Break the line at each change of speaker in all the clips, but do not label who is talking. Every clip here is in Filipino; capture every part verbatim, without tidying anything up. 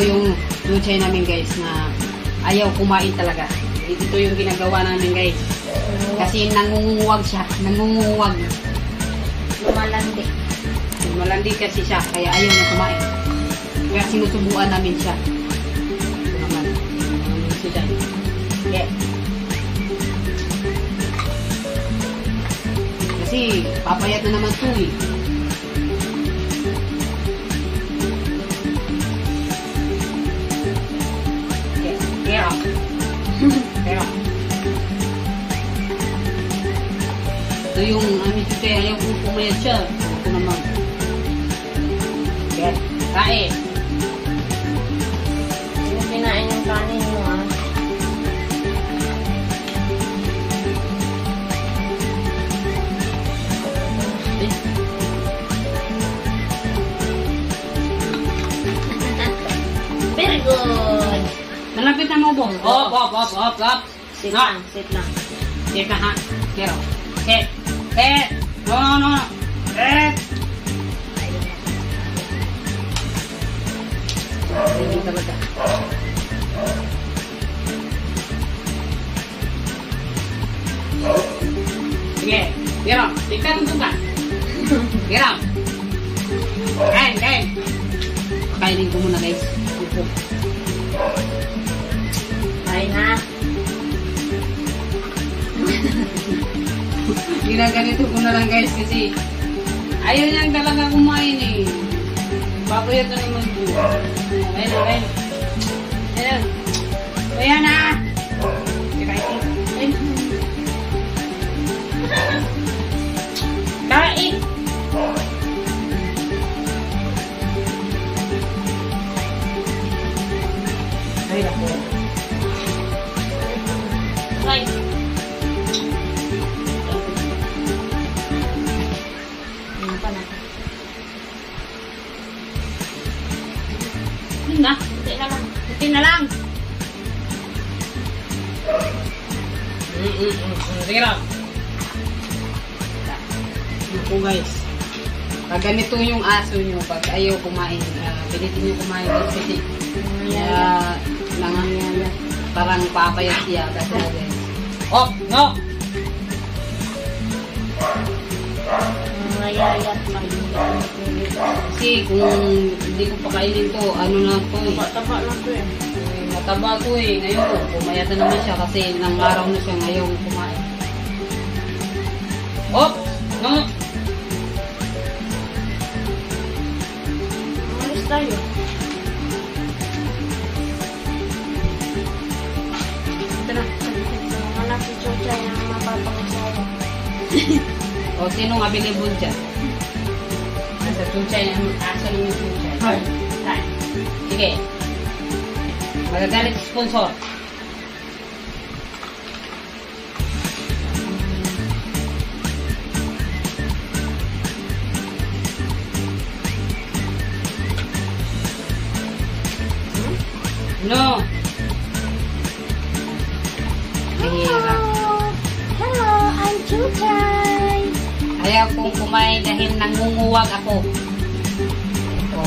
yung luchay namin guys na ayaw kumain talaga. Ito yung ginagawa namin guys. Kasi nangunguwag siya. Nangunguwag.
Lumalandi.
Lumalandi kasi siya. Kaya ayaw niya kumain. Kaya sinusubuan namin siya. Ito naman. Ito dyan. Okay. Kasi papayat na naman ito eh. Kaya. Kaya. Ito yung amin ito eh. Ayaw kong pumayat siya. Ito naman. Okay. Kain.
Hindi kinain yung kanin mo ah. Very good.
Malapit na mo, boss. Op, op, op, op, op.
Sit lang, sit lang.
Sit ka, ha? Kero. Sit. Sit. No, no, no. Sit. Hindi talaga. Sige. Kero. Tingnan mo ka. Kero. Kain, kain. Kainin ko muna, guys. Ito.
Kain na.
Ginaganito ko na lang guys kasi ayaw niyang talaga kumain eh. Papayat na naman po. Ayun, ayun. Ayun. Ayan na. Kain. Kain. Ay, ako.
Right. Ano pa natin?
Hindi na.
Hindi na lang.
Hindi na lang. Mm-mm-mm. Sige lang. Ako guys. Pag ganito yung aso nyo, pag ayaw kumain, uh, pilitin nyo kumain kasi kaya langan niya parang papayat siya kasi guys. Oh, no!
Mayayat pa rin.
Kasi kung hindi ko pakainin to, ano na to eh.
Taba na to eh.
Eh, mataba to eh. Ngayon to, pumayat na naman siya kasi nang araw na siya ngayon kumain. Oh! No!
Umalis tayo.
Ito na.
Anak si Chuchay ang mapapangasawa.
O, sino nga available dyan? Nasa Chuchay, ang aso ng Chuchay.
Hi.
Hi. Sige. Magagalit sponsor. No. Mahirap.
Hello, I'm Chuchay.
Ayaw kong kumain dahil nangunguwag ako. Ito.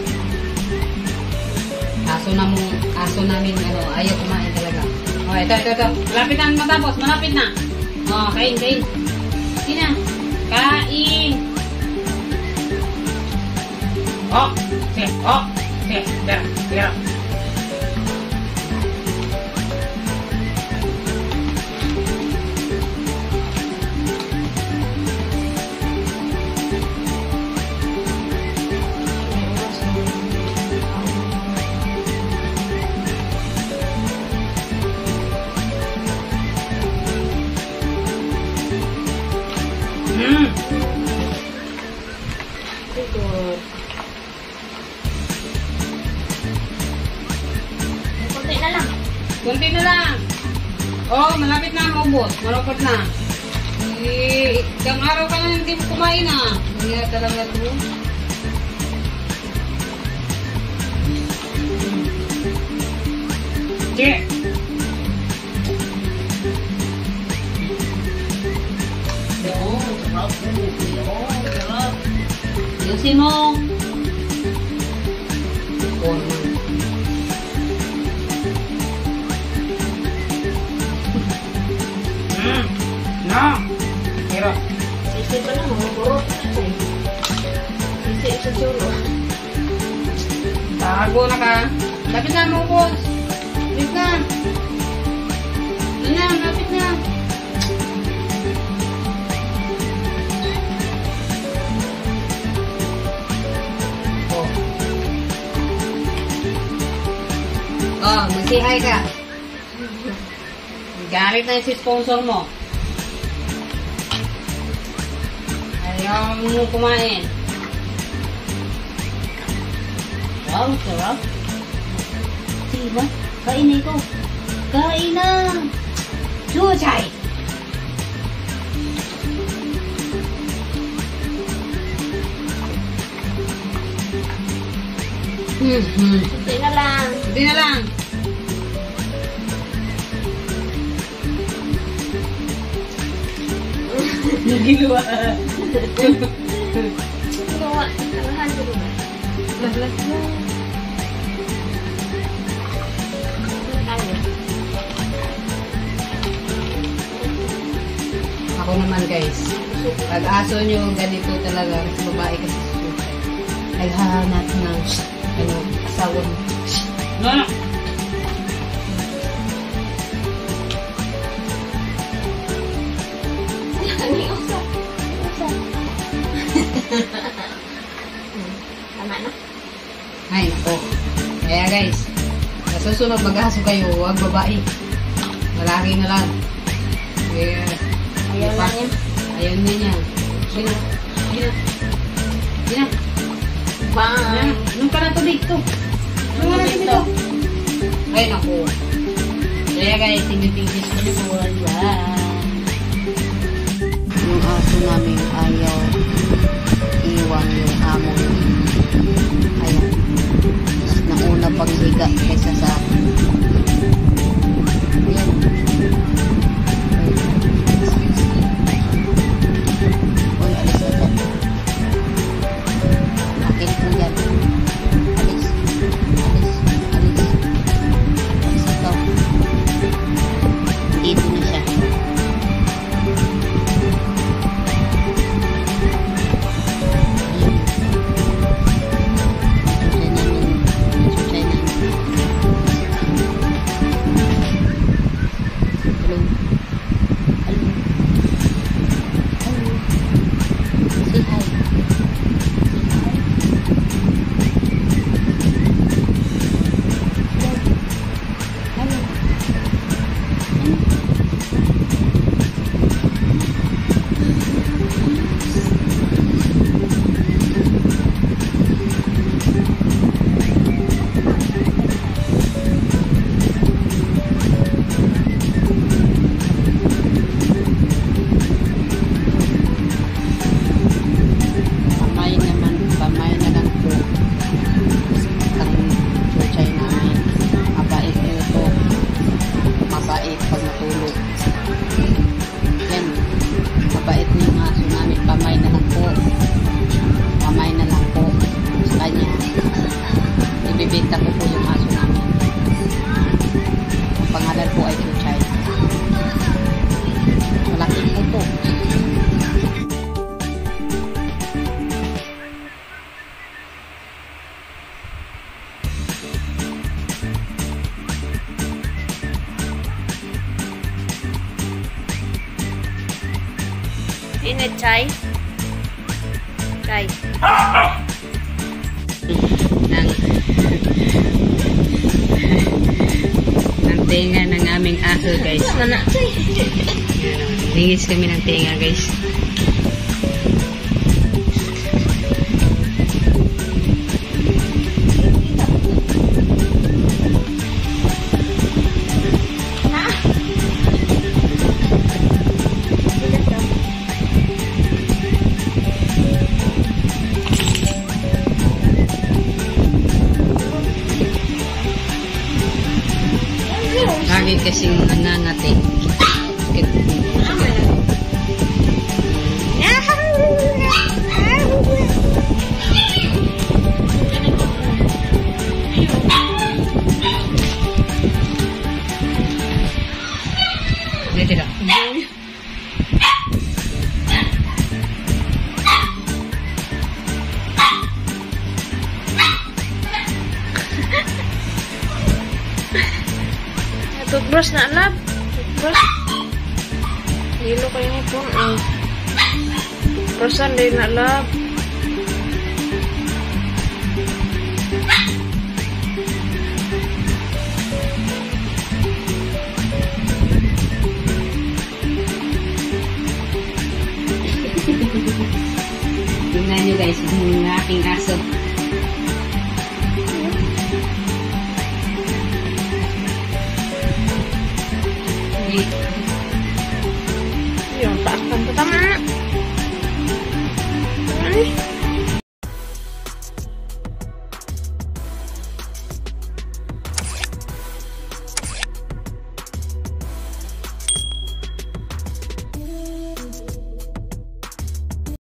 Aso na mo, aso namin, ano, ayaw kumain talaga. Oh, ito, ito, ito. Malapit na matapos, malapit na. Oh, kain, kain. Sige na. Kain. Oh, sige, oh, sige, sige, sige. Hmm.
Good. Kunti na lang.
Kunti na lang. Oh, malapit na maubos. Malapit na. Eh, isang araw ka na hindi mo kumain ah. Hindi na talaga ito. Sige. Oh, sarap. Oh, sarap. Ayusin mo. Oh, No. Pero,
Sisi pa na, mga burot. Sisi sa chulo.
tago na ka. Lapit na mo, boss. Lapit na. Ano na, lapit na. Oh. Oh, mag-say hi ka. Galit na yung si sponsor mo. Ayaw mo kumain. Wow, sarap. Diba? Kain na ito. Kain na. Chuchay. Hmm, hmm.
Sisi na lang.
Hindi na lang. Nagiluwa.
Gawa. Alahan ko ba?
Laslas na.
Ano?
Ako naman guys, pag aso nyo ganito talaga, babae kasi sa naghahanap ng ano, asawa mo. No, no.
Ano yung usap? Usap. Tama na?
Ay, nako. Kaya guys, sa susunod mag-aso kayo, huwag babae. Malaki na lang. Kaya,
Ayaw na niya.
ayaw na niya. Sige na. Sige na. Sige na.
Bye.
Nung ka na tubig to. Nung ka na tubig to. Ay, naku. Kaya guys, tingin-tingin sa nyo. Yung aso namin ayaw iwan yung amo niya. Ayan. Mas nauna pang higa kaysa sa akin. Ayan. Uy, alis na to. Akin po yan. Alis. Alis. Alis. Alis ikaw. Dito na siya. Ibibenta ko po yung aso namin. Ang pangalan po ay Chuchay. Malaki po po.
Init, Chay? Chay.
ng ng tenga ng aming aso guys.
Mana?
Lingis kami ng tenga guys. Lagi kasing nangangati. Dito ka.
Toothbrush na lab. Toothbrush. Hilo kayo ni po. Uh. Brusan din na lab.
Tingnan nyo guys, yung aking aso. Hindi